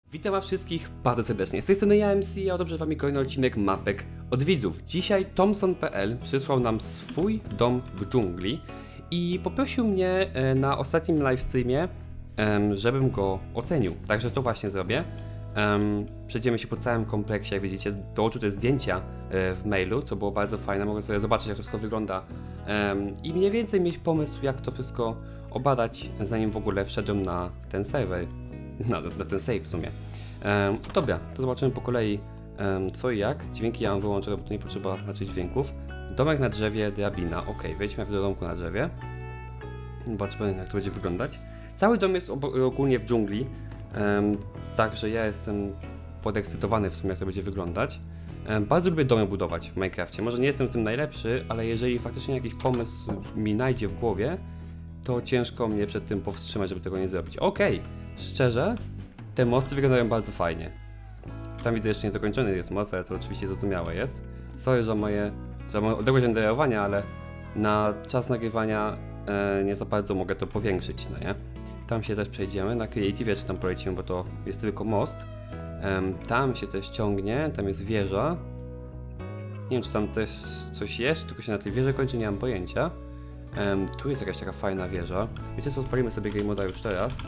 Witam was wszystkich bardzo serdecznie. Z tej strony ja MC, a dobrze wami kolejny odcinek mapek od widzów. Dzisiaj Thompson.pl przysłał nam swój dom w dżungli i poprosił mnie na ostatnim livestreamie, żebym go ocenił. Także to właśnie zrobię. Przejdziemy się po całym kompleksie, jak widzicie, dołączył te zdjęcia w mailu, co było bardzo fajne. Mogę sobie zobaczyć, jak to wszystko wygląda i mniej więcej mieć pomysł, jak to wszystko obadać, zanim w ogóle wszedłem na ten serwer. Na ten save w sumie. Dobra, to zobaczymy po kolei co i jak. Dźwięki ja mam wyłączone, bo tu nie potrzeba raczej dźwięków. Domek na drzewie, drabina. Ok, wejdźmy do domku na drzewie. Zobaczmy, jak to będzie wyglądać. Cały dom jest ogólnie w dżungli, także ja jestem podekscytowany w sumie, jak to będzie wyglądać. Bardzo lubię domy budować w Minecrafcie. Może nie jestem w tym najlepszy, ale jeżeli faktycznie jakiś pomysł mi najdzie w głowie, to ciężko mnie przed tym powstrzymać, żeby tego nie zrobić. Okej. Szczerze, te mosty wyglądają bardzo fajnie. Tam widzę, jeszcze niedokończony jest most, ale to oczywiście zrozumiałe jest. Sorry, że moje odległość renderowania, ale na czas nagrywania nie za bardzo mogę to powiększyć, no nie? Tam się też przejdziemy, na Creative czy tam polecimy, bo to jest tylko most. Tam się też ciągnie, tam jest wieża. Nie wiem, czy tam też coś jest, tylko się na tej wieży kończy, nie mam pojęcia. Tu jest jakaś taka fajna wieża. Wiecie co, odpalimy sobie game moda już teraz.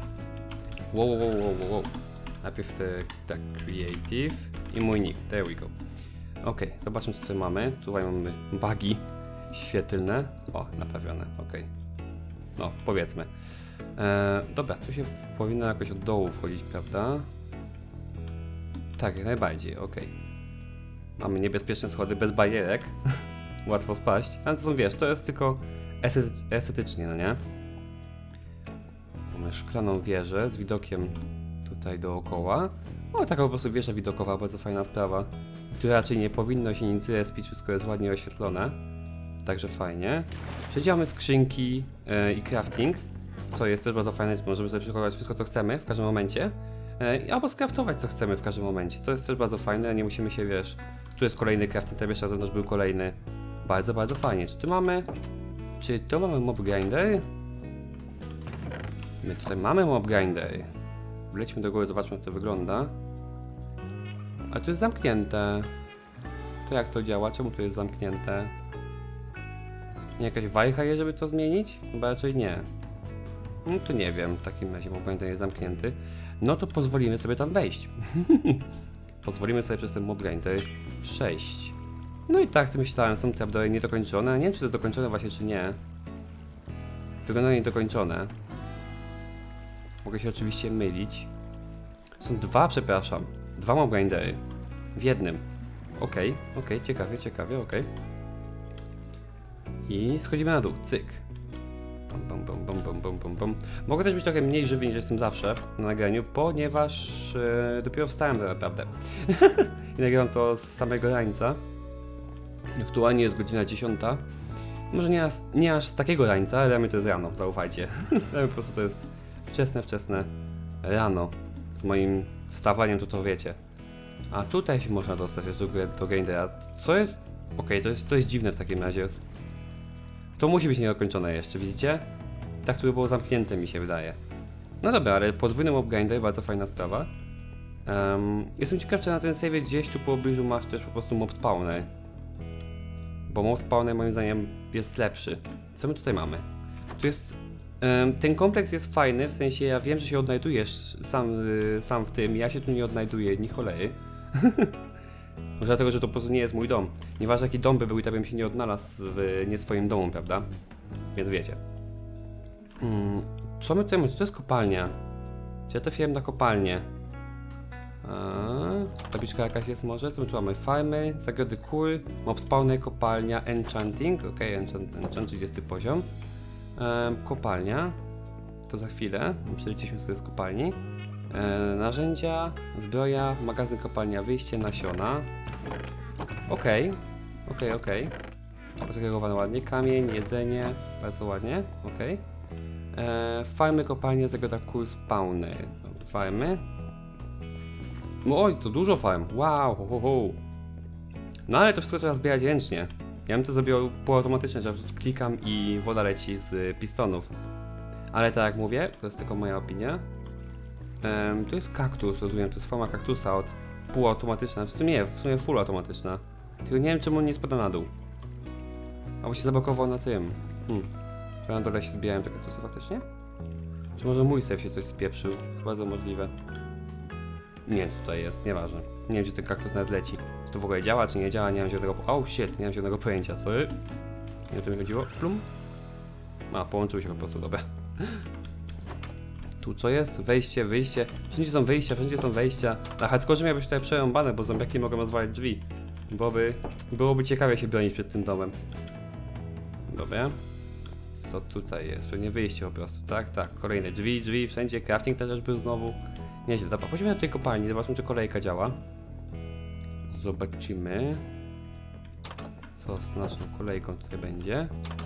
Wow. Najpierw tak, Creative i mój nick, there we go. Ok, zobaczmy co tutaj mamy. Tutaj mamy bugi świetlne. O, naprawione, ok. No, powiedzmy. Dobra, tu się powinno jakoś od dołu wchodzić, prawda? Tak, jak najbardziej, ok. Mamy niebezpieczne schody bez barierek. Łatwo spaść. Ale to są, wiesz, to jest tylko estetycznie, no nie? Mamy szklaną wieżę z widokiem tutaj dookoła. O, taka po prostu wieża widokowa, bardzo fajna sprawa. Tu raczej nie powinno się nic respić, wszystko jest ładnie oświetlone. Także fajnie. Przejdziemy skrzynki i crafting, co jest też bardzo fajne, możemy sobie przygotować wszystko co chcemy w każdym momencie. Albo skraftować co chcemy w każdym momencie. To jest też bardzo fajne, nie musimy się, wiesz... Tu jest kolejny crafting, tam jeszcze na zewnątrz był kolejny. Bardzo fajnie. Czy to mamy mob grinder? My tutaj mamy mob grinder. Wlećmy do góry, zobaczmy jak to wygląda. A tu jest zamknięte. To jak to działa? Czemu to jest zamknięte? Nie jakaś wajcha jest, żeby to zmienić? Chyba raczej nie. No to nie wiem, w takim razie mob grinder jest zamknięty. No to pozwolimy sobie tam wejść. Pozwolimy sobie przez ten mob grinder przejść. No i tak, myślałem, są trapdory niedokończone. Nie wiem, czy to jest dokończone właśnie, czy nie. Wygląda niedokończone. Mogę się oczywiście mylić. Są dwa, przepraszam. Dwa mob grindery. W jednym. Okej, ciekawie, okej. I schodzimy na dół, cyk. Bum. Mogę też być trochę mniej żywy niż jestem zawsze na nagraniu, ponieważ dopiero wstałem tak naprawdę. I nagrywam to z samego rańca. Aktualnie jest godzina 10. Może nie aż z takiego rańca, ale dla mnie to jest rano, zaufajcie. Dla mnie po prostu to jest wczesne rano. Z moim wstawaniem to wiecie. A tutaj się można dostać do grindera. Co jest... Okej, to jest dziwne w takim razie. To musi być niedokończone jeszcze, widzicie? Tak to by było zamknięte, mi się wydaje. No dobra, ale podwójny mob grinder, bardzo fajna sprawa. Jestem ciekaw, czy na ten save gdzieś tu po pobliżu masz też po prostu mob spawner. Bo mob spawner moim zdaniem jest lepszy. Co my tutaj mamy? Tu jest... ten kompleks jest fajny, w sensie ja wiem, że się odnajdujesz sam w tym, ja się tu nie odnajduję, ni cholery. Może dlatego, że to po prostu nie jest mój dom. Nieważne jaki dom by był, i tak bym się nie odnalazł w nie swoim domu, prawda? Więc wiecie. Co my tutaj mamy? Czy to jest kopalnia? Czy ja trafiłem na kopalnię? Tabliczka jakaś jest może? Co my tu mamy? Farmy, zagrody kur, mob spawner, kopalnia, enchanting. Okej, enchant 30 poziom. Kopalnia. To za chwilę. Przelecieliśmy sobie z kopalni. Narzędzia, zbroja, magazyn, kopalnia, wyjście, nasiona. Okej. Posegregowane ładnie. Kamień, jedzenie. Bardzo ładnie. Okej. Farmy, kopalnie, zagroda kur, spawner. Farmy. Oj, to dużo farm. Wow, No ale to wszystko trzeba zbierać ręcznie. Ja bym to zrobił półautomatycznie, że po prostu klikam i woda leci z pistonów. Ale tak jak mówię, to jest tylko moja opinia. Tu jest kaktus, rozumiem, to jest forma kaktusa półautomatyczna, w sumie full automatyczna. Tylko nie wiem, czemu on nie spada na dół. Albo się zablokował na tym. Czy na dole się zbijałem te kaktusy faktycznie? Czy może mój save się coś spieprzył? To bardzo możliwe. Nie wiem, co tutaj jest, nieważne. Nie wiem, gdzie ten kaktus nawet leci. Czy to w ogóle działa, czy nie działa, nie mam zielonego... Oh shit, nie mam zielonego pojęcia, sorry. Nie o to mi chodziło. Plum. A, połączyły się po prostu, dobra. Tu co jest? Wejście, wyjście. Wszędzie są wyjścia, wszędzie są wejścia. A hardkorze miałby się tutaj przerąbane, bo zombiaki mogą rozwalić drzwi. Byłoby ciekawie się bronić przed tym domem. Dobra. Co tutaj jest? Pewnie wyjście po prostu, tak? Tak, kolejne drzwi, wszędzie. Crafting też był znowu. Nieźle, dobra. Chodźmy do tej kopalni, zobaczmy, czy kolejka działa. Zobaczymy. Co z naszą kolejką tutaj będzie.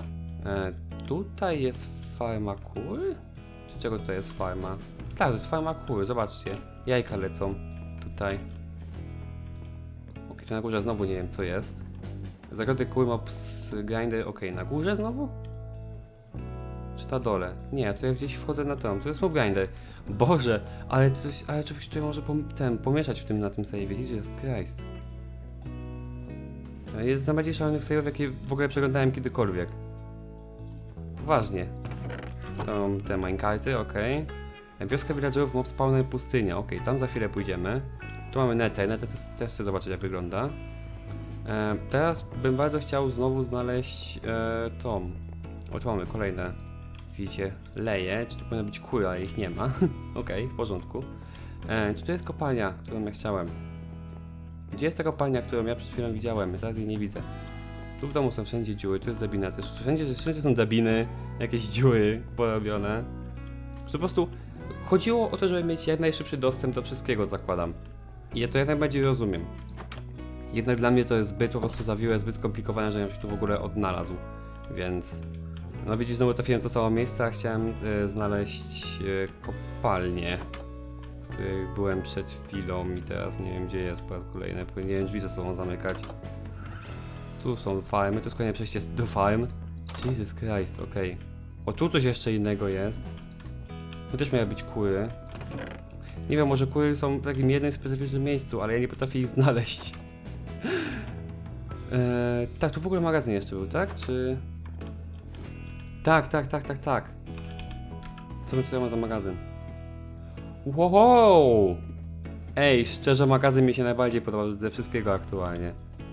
Tutaj jest farma kur? Czy czego tutaj jest farma? Tak, to jest farma kur, zobaczcie. Jajka lecą tutaj. Ok, tu na górze znowu nie wiem, co jest. Zagrody kur, mobs, grinder, ok, na górze znowu? Czy na dole? Nie, to ja gdzieś wchodzę na tam. To jest mob grinder. Boże, ale człowiek tutaj może pomieszać na tym save'ie. Jesus Christ. Jest z najbardziej szalonych save'ów, jakie w ogóle przeglądałem kiedykolwiek. Poważnie. To mam te minecarty, ok. Wioska villagerów, mob spawner, pustynia. Ok, tam za chwilę pójdziemy. Tu mamy nether też chcę zobaczyć, jak wygląda. Teraz bym bardzo chciał znowu znaleźć tą. O, tu mamy kolejne. Widzicie, leje. Czy to powinna być kura, ale ich nie ma. Ok, w porządku. Czy to jest kopalnia, którą ja chciałem? Gdzie jest ta kopalnia, którą ja przed chwilą widziałem? Ja teraz jej nie widzę. Tu w domu są wszędzie dziury, tu jest drabina też. Wszędzie są drabiny, jakieś dziury porobione. Po prostu chodziło o to, żeby mieć jak najszybszy dostęp do wszystkiego, zakładam. I ja to jak najbardziej rozumiem. Jednak dla mnie to jest zbyt po prostu zawiłe, zbyt skomplikowane, żebym się tu w ogóle odnalazł. Więc... No widzisz, znowu trafiłem to samo miejsce, a chciałem znaleźć kopalnię. W której byłem przed chwilą i teraz nie wiem, gdzie jest po raz kolejny. Powinienem drzwi ze sobą zamykać. Tu są farmy, to jest kolejne przejście do farm. Jesus Christ, okej. Okay. O, tu coś jeszcze innego jest. Tu też miały być kury. Nie wiem, może kury są w takim jednym specyficznym miejscu, ale ja nie potrafię ich znaleźć. Tak, tu w ogóle magazyn jeszcze był, tak? Czy... Tak. Co my tutaj mamy za magazyn? Wow! Ej, szczerze magazyn mi się najbardziej podoba ze wszystkiego aktualnie.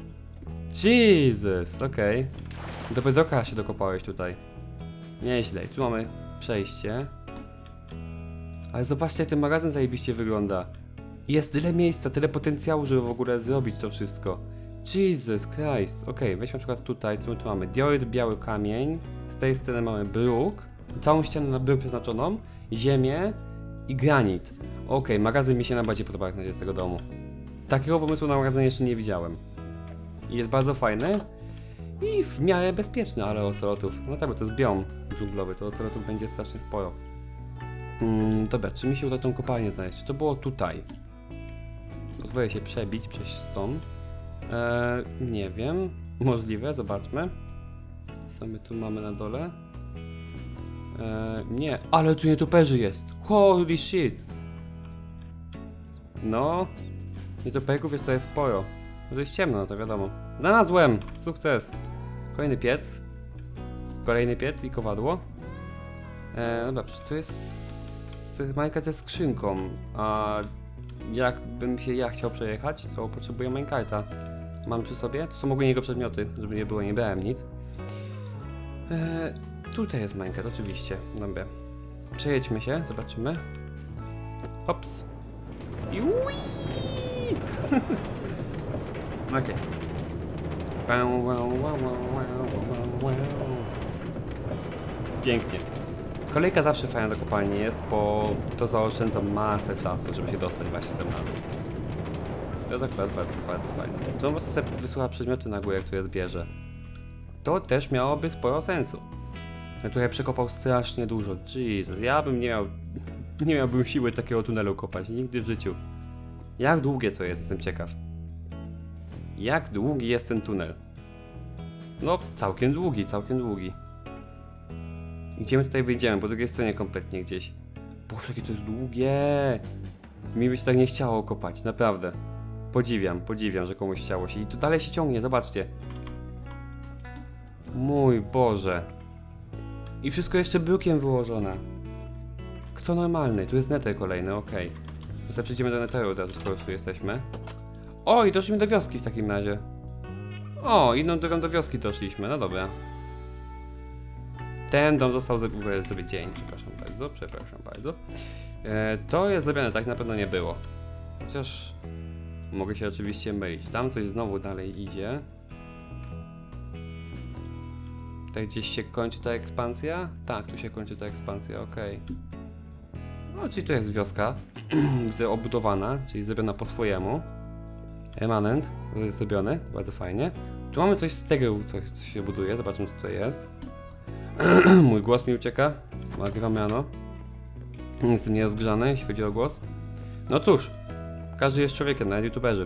Jesus, okej. Do bedrocka się dokopałeś tutaj. Nieźle, tu mamy przejście. Ale zobaczcie, jak ten magazyn zajebiście wygląda. Jest tyle miejsca, tyle potencjału, żeby w ogóle zrobić to wszystko. Jesus Christ. Okej, weźmy na przykład tutaj, tu mamy dioryt, biały kamień. Z tej strony mamy bruk. Całą ścianę na bruk przeznaczoną. Ziemię i granit. Okej, magazyn mi się najbardziej podoba jak na razie z tego domu. Takiego pomysłu na magazyn jeszcze nie widziałem. I jest bardzo fajny. I w miarę bezpieczny, ale ocelotów. No tak, bo to jest biom dżunglowy, to ocelotów będzie strasznie sporo. Dobra, czy mi się uda tą kopalnię znaleźć? Czy to było tutaj? Pozwolę się przebić przez stąd. Nie wiem. Możliwe, zobaczmy. Co my tu mamy na dole? Nie, ale tu nietoperzy jest. Holy shit. No. Nietoperków jest tutaj sporo. No to jest ciemno, no to wiadomo. Znalazłem! Sukces! Kolejny piec. Kolejny piec i kowadło. Dobra, przecież to jest... Minecart ze skrzynką. A jakbym się ja chciał przejechać, to potrzebuję minecarta. Mam przy sobie? To są ogólnie jego przedmioty, żeby nie było, nie brałem nic. Tutaj jest minecart, oczywiście. Dobra. Przejedźmy się, zobaczymy. Hops. I okej. Pięknie. Kolejka zawsze fajna do kopalni jest, bo to zaoszczędza masę czasu, żeby się dostać właśnie tam na dół. To jest akurat bardzo fajne. To po prostu sobie wysyła przedmioty na górę, które zbierze. To też miałoby sporo sensu. Ja tutaj przekopał strasznie dużo. Jesus, ja bym nie miałbym siły takiego tunelu kopać, nigdy w życiu. Jak długie to jest, jestem ciekaw. Jak długi jest ten tunel? No, całkiem długi. Gdzie my tutaj wyjdziemy? Po drugiej stronie kompletnie gdzieś. Boże, jakie to jest długie. Mi by się tak nie chciało kopać, naprawdę. Podziwiam, że komuś chciało się. I tu dalej się ciągnie, zobaczcie. Mój Boże. I wszystko jeszcze brukiem wyłożone. Kto normalny? Tu jest nether kolejny, okej. Teraz przejdziemy do netheru od razu, skoro tu jesteśmy. O, i doszliśmy do wioski w takim razie. O, inną drogą do wioski doszliśmy, no dobra. Ten dom został sobie dzień, przepraszam bardzo. To jest zrobione, tak na pewno nie było. Chociaż mogę się oczywiście mylić. Tam coś znowu dalej idzie. Tutaj gdzieś się kończy ta ekspansja? Tak, tu się kończy ta ekspansja, okej. No, czyli to jest wioska obudowana, czyli zrobiona po swojemu. Emanent, to jest zrobione, bardzo fajnie. Tu mamy coś z cegieł, coś się buduje, zobaczmy co to jest. Mój głos mi ucieka, nagrywam rano. Jestem nierozgrzany, jeśli chodzi o głos. No cóż, każdy jest człowiekiem, nawet youtuberzy.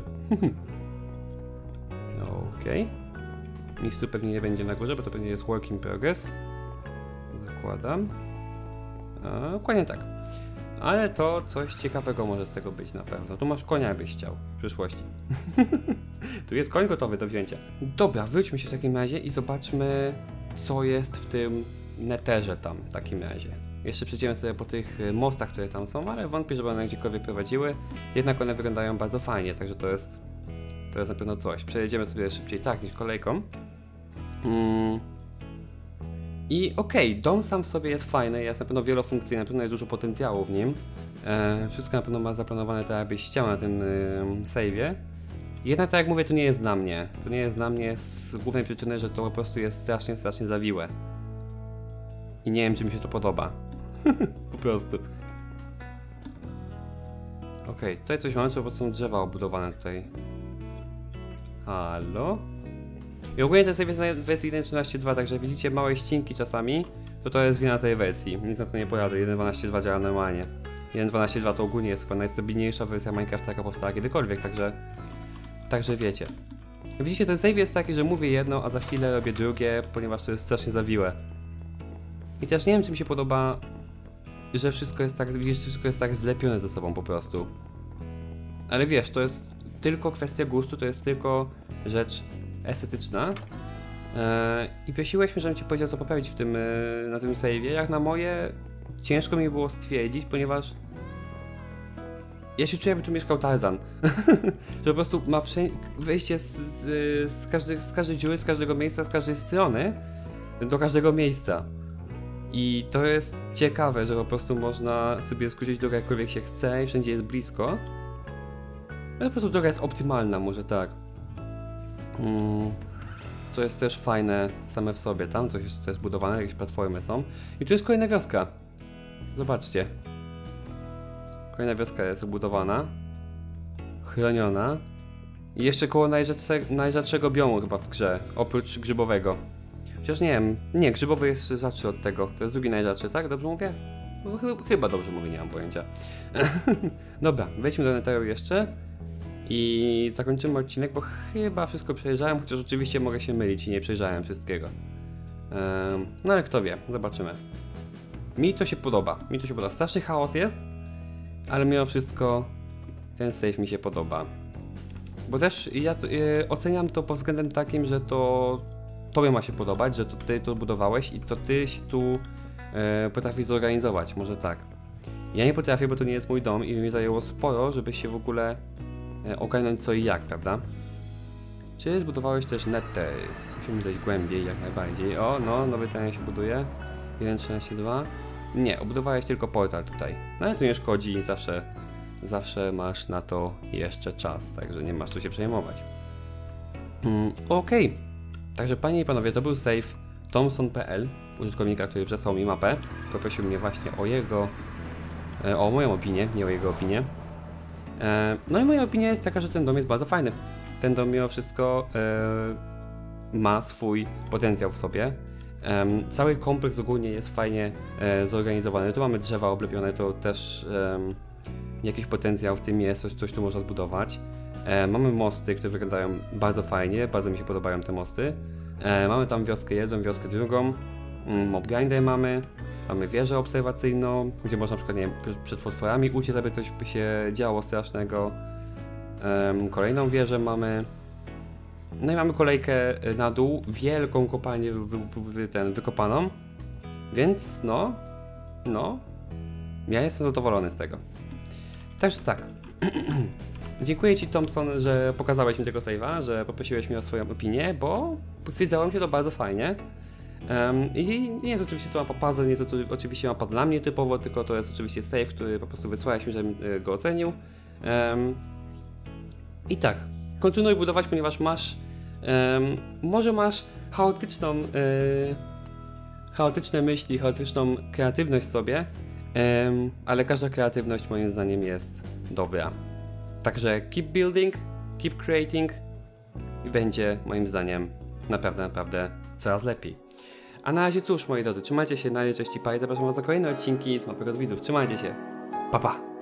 Okej. Nic tu pewnie nie będzie na górze, bo to pewnie jest work in progress. Zakładam. Dokładnie tak. Ale to coś ciekawego może z tego być na pewno. Tu masz konia, jakbyś chciał w przyszłości. Tu jest koń gotowy do wzięcia. Dobra, wróćmy się w takim razie i zobaczmy, co jest w tym netherze tam w takim razie. Jeszcze przejdziemy sobie po tych mostach, które tam są, ale wątpię, żeby one gdziekolwiek prowadziły. Jednak one wyglądają bardzo fajnie, także to jest na pewno coś. Przejedziemy sobie szybciej tak niż kolejką. I okej, dom sam w sobie jest fajny, jest na pewno wielofunkcyjny, na pewno jest dużo potencjału w nim. Wszystko na pewno ma zaplanowane tak, jakbyś chciał na tym save'ie. Jednak tak jak mówię, to nie jest dla mnie. To nie jest dla mnie z głównej przyczyny, że to po prostu jest strasznie zawiłe. I nie wiem, czy mi się to podoba. Po prostu. Okej, tutaj coś mamy, czy po prostu są drzewa obudowane tutaj. Halo? I ogólnie to jest wersja 1.13.2, także widzicie małe ścinki czasami, to jest wina tej wersji. Nic na to nie poradzę, 1.12.2 działa normalnie. 1.12.2 to ogólnie jest chyba najstabilniejsza wersja Minecrafta, jaka powstała kiedykolwiek, także wiecie. Widzicie, ten save jest taki, że mówię jedno, a za chwilę robię drugie, ponieważ to jest strasznie zawiłe. I też nie wiem, czy mi się podoba, że wszystko jest tak, widzisz, wszystko jest tak zlepione ze sobą po prostu. Ale wiesz, to jest tylko kwestia gustu, to jest tylko rzecz estetyczna. I prosiłeś mnie, żebym ci powiedział, co poprawić w tym, na tym save'ie. Jak na moje, ciężko mi było stwierdzić, ponieważ ja się czuję, jakby tu mieszkał Tarzan. Że po prostu ma wejście z każdej dziury, z każdego miejsca, z każdej strony do każdego miejsca. I to jest ciekawe, że po prostu można sobie skrócić drogę jakkolwiek się chce i wszędzie jest blisko. Ale po prostu droga jest optymalna, może tak. To jest też fajne same w sobie, tam coś jest budowane, jakieś platformy są. I tu jest kolejna wioska. Zobaczcie. Kolejna wioska jest obudowana. Chroniona. I jeszcze koło najrzadszego biomu chyba w grze, oprócz grzybowego. Chociaż nie wiem, nie, grzybowy jest rzadszy od tego. To jest drugi najrzadszy, tak? Dobrze mówię? No, chyba dobrze mówię, nie mam pojęcia. Dobra, wejdźmy do netheru jeszcze. I zakończymy odcinek, bo chyba wszystko przejrzałem, chociaż oczywiście mogę się mylić i nie przejrzałem wszystkiego. No ale kto wie, zobaczymy. Mi to się podoba, straszny chaos jest, ale mimo wszystko ten save mi się podoba. Bo też ja oceniam to pod względem takim, że to tobie ma się podobać, że to ty to budowałeś i to ty się tu potrafisz zorganizować, może tak. Ja nie potrafię, bo to nie jest mój dom i mi zajęło sporo, żeby się w ogóle ogarnąć co i jak, prawda? Czy zbudowałeś też nether? Musimy zejść głębiej, jak najbardziej. O, no, nowy teren się buduje. 1.13.2. Nie, obudowałeś tylko portal tutaj. No ale to nie szkodzi, zawsze masz na to jeszcze czas, także nie masz co się przejmować. Okej. Także panie i panowie, to był save Thomson.pl, użytkownika, który przesłał mi mapę. Poprosił mnie właśnie o moją opinię, nie o jego opinię. No i moja opinia jest taka, że ten dom jest bardzo fajny. Ten dom mimo wszystko ma swój potencjał w sobie. Cały kompleks ogólnie jest fajnie zorganizowany. Tu mamy drzewa oblepione, to też jakiś potencjał w tym jest, coś tu można zbudować. Mamy mosty, które wyglądają bardzo fajnie, bardzo mi się podobają te mosty. Mamy tam wioskę jedną, wioskę drugą, mob grinder mamy. mamy wieżę obserwacyjną, gdzie można na przykład, nie wiem, przed potworami uciec, aby coś by się działo strasznego. Kolejną wieżę mamy. No i mamy kolejkę na dół, wielką kopalnię wykopaną. Więc no, ja jestem zadowolony z tego. Także tak. Dziękuję Ci, Thompson, że pokazałeś mi tego save'a, że poprosiłeś mnie o swoją opinię, bo stwierdzałem się to bardzo fajnie. I nie jest oczywiście to mapa puzzle, nie jest to oczywiście mapa dla mnie typowo, tylko to jest oczywiście save, który po prostu wysłałeś mi, żebym go ocenił. I tak, kontynuuj budować, ponieważ masz, może masz chaotyczne myśli, chaotyczną kreatywność w sobie, ale każda kreatywność moim zdaniem jest dobra. Także keep building, keep creating i będzie moim zdaniem naprawdę coraz lepiej. A na razie cóż, moi drodzy, trzymajcie się, na razie, cześć i pa i zapraszam was na kolejne odcinki z Mapek od Widzów. Trzymajcie się, pa pa!